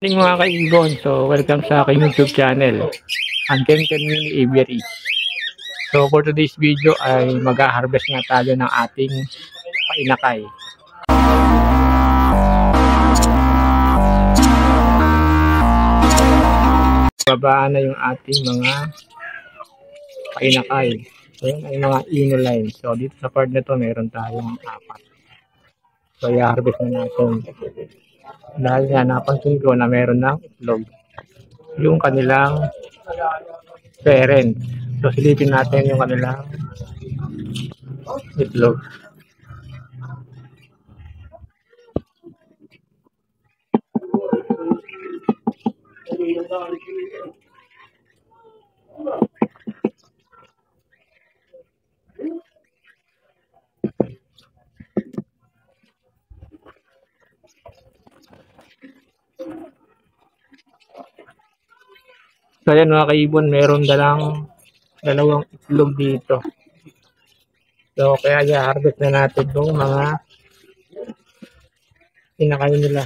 Morning mga kaibigan, so welcome sa aking YouTube channel, ang Ken Mini Aviary. So for today's video ay mag-harvest nga tayo ng ating painakay. Babaan na yung ating mga painakay. So yun ay mga inoline. So dito sa part na to meron tayong 4. So i-harvest na natin. Dahil nga napansin ko na meron ng itlog yung kanilang parent. So silipin natin yung kanilang itlog. So ayan mga kaibon, meron dalawang itlog dito. So kaya i-harvest na natin itong mga pinakain nila.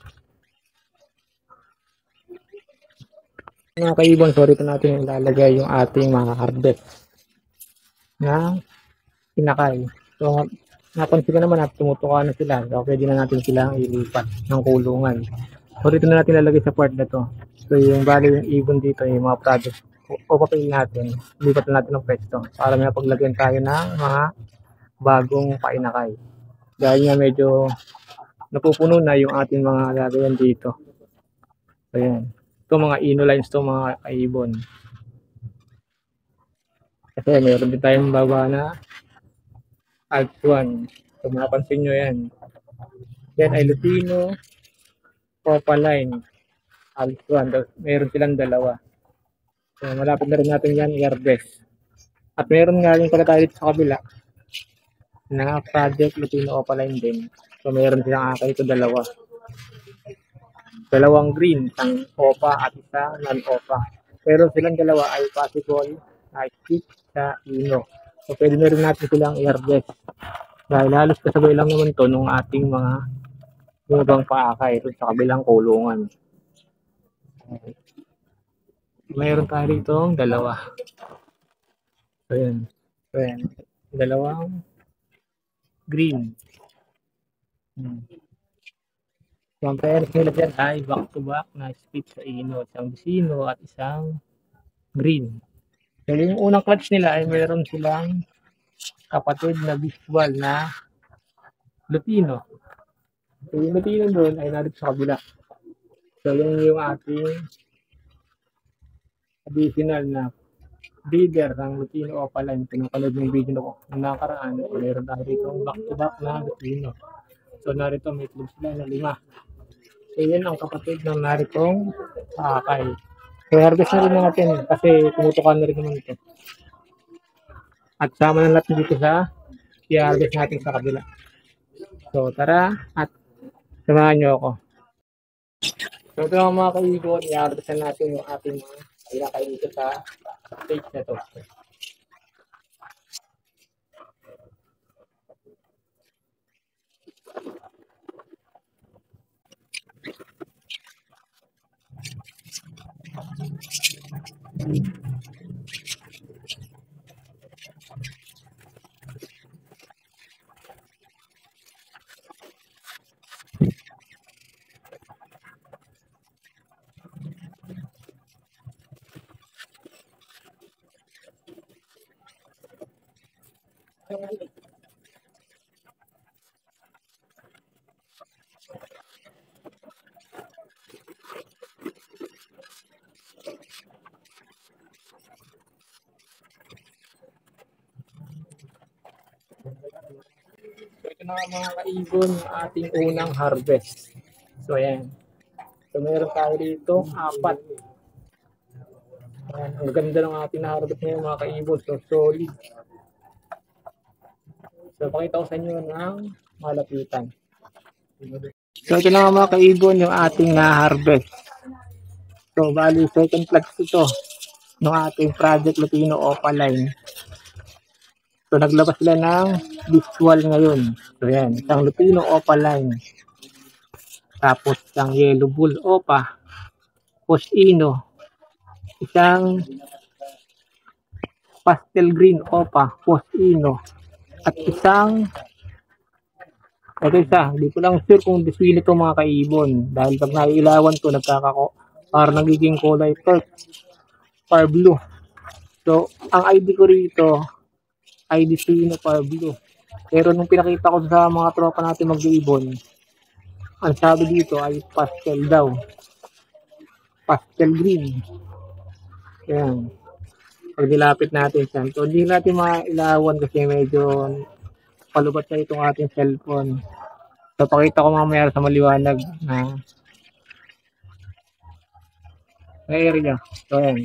Mga kaibon, sorry po natin ilalagay yung ating mga harvest na pinakay. So napansin ko naman na tumutuka na sila. So pwede na natin silang ilipat ng kulungan. So dito na natin ilalagay sa part na to. So yung bali yung ibon dito, yung mga product o papel natin, lipat na natin ng pwesto para may paglagyan tayo ng mga bagong painakay. Dahil nga medyo napupuno na yung ating mga lagayan dito. So yan. Ito mga inolines to mga kaibon. Kasi meron din tayong baba na Alt 1. So mapapansin nyo yan. Yan ay Lutino Opaline Alt 1. Meron silang dalawa. So malapit na rin natin yan i-harvest. At meron nga rin pala tayo dito sa kabila na Project Lutino Opaline din. So meron silang akay ito dalawa. Dalawang green, isang opa at isang non-opa. Pero silang dalawa ay possible na stick sa ino. So pwede na rin natin silang i-harvest. Dahil halos kasabay lang naman ito nung ating mga ibang paakay ito sa kabilang kulungan. Mayroon tayo dito dalawa. So yan. So yan. Dalawang green. So ang pairs nila dyan ay back to back na split sa ino. Isang Vicino at isang green. So yung unang clutch nila ay mayroon silang kapatid na visual na Lutino. So yung Lutino doon ay narito sa kabila. So yung ating additional na breeder ng Lutino Opaline. Pinapanood yung video ko ng nakaraan. Meron tayo dito back to back na Lutino. So narito may itlog sila na 5. So yun ang kapatid ng naritong paakay. So harvest na rin natin kasi tumutukan na rin naman ito. At sama na natin dito sa i-harvest natin sa kabila. So tara at samahan nyo ako. So ito lang mga kaibigan, i-harvest na natin yung ating mga pinakay dito sa stage na to. So ito na mga kaibon, ating unang harvest. So ayan. So meron tayo dito 4. Ayan, ang ganda ng ating harvest ngayon mga kaibon. So solid. So pakita ko sa inyo ng malapitan. So ito na mga kaibon yung ating na-harvest. So bali second clutch ito ng ating Project Lutino Opaline. So naglabas sila ng visual ngayon. So yan, isang Lutino Opaline. Tapos isang Yellow Bull Opa Posino, isang pastel green opa, Posino, at isang ito isa, hindi ko lang sure kung diswin ito mga kaibon. Dahil pag nailawan to, parang nagiging kulay turf or blue. So, ang ID ko rito, ID Suino Par Blue. Pero nung pinakita ko sa mga tropa natin mag-ibon, ang sabi dito ay pastel daw. Pastel green. Ayan. Pag nilapit natin siya. So, hindi natin mailawan kasi medyo palubat na itong ating cellphone. So, pakita ko mamaya sa maliwanag na area. So, ayan.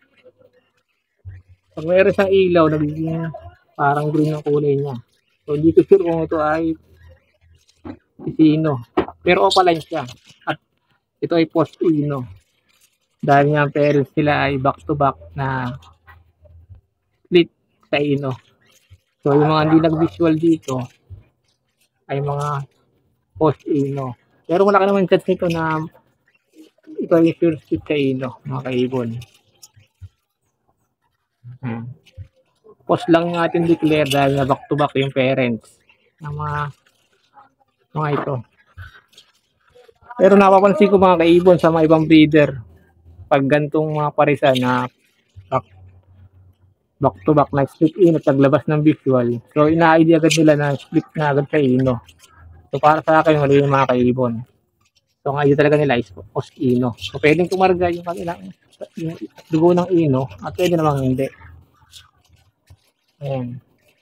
Pag mayroon siyang ilaw, nagiging parang green ang kulay niya. So, hindi ko sure kung ito ay Posino. Pero opaline siya. At ito ay Posino. Dahil nga ang parents nila ay back-to-back na split sa ino. So, yung mga hindi nag-visual dito ay mga Posino. Pero malaki naman chance nito na ito ay sure split sa ino, mga kaibon. Post lang yung ating declare dahil na back-to-back yung parents ng mga ito. Pero napapansin ko mga kaibon sa mga ibang breeder, pag gantong mga parisa na back-to-back na split in at naglabas ng visual, so ina-ID agad nila na split na agad sa ino. So para sa akin, mali yung mga kaibon. So ang ID talaga nila is post ino. So pwedeng kumarga yung kanilang yung dugo ng ino at pwede namang hindi. Ayan.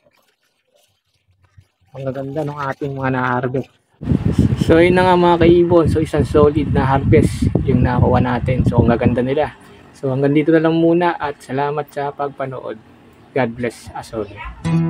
Ang gaganda ng ating mga na-harvest. So yun na nga mga kaibon. So isang solid na harvest yung nakuha natin. So ang gaganda nila. So hanggang dito na lang muna at salamat sa pagpanood. God bless us all.